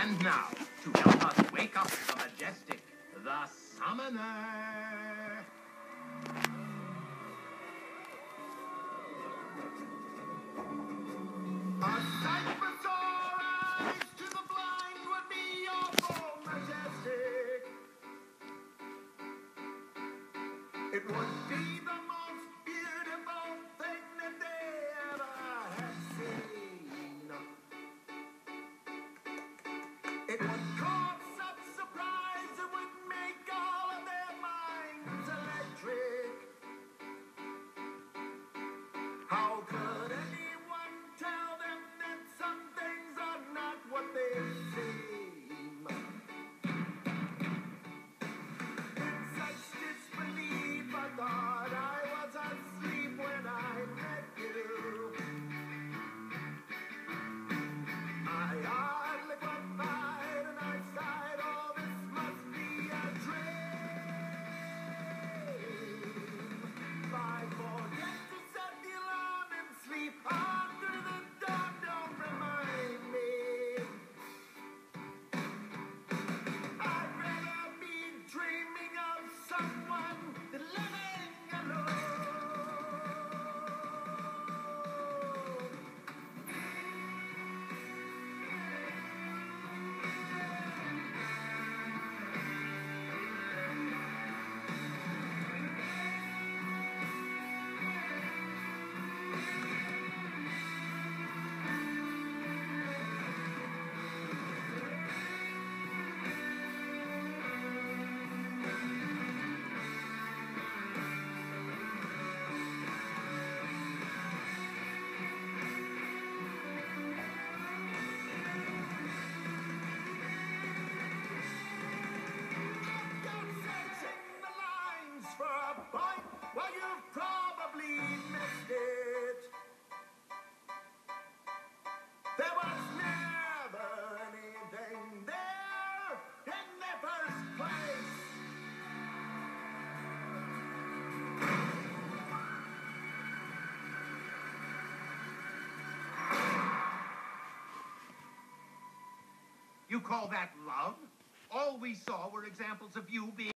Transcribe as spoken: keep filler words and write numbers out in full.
And now, to help us wake up the majestic, the Summoner. A sight for sore eyes to the blind would be awful majestic. It would be the most beautiful thing that they ever have seen. It would cause such surprise, it would make all of their minds electric. How could anyone tell them that some things are not what they seem? In such disbelief, I thought I was asleep when I met you. I hardly qualified and I sighed, oh, this must be a dream. If I forget to set the alarm and sleep on through the dawn, don't remind me. I'd rather be dreaming of someone than living alone. You're searching the lines for a point, well, you've probably missed it. There was never anything there in the first place. You call that love? All we saw were examples of you being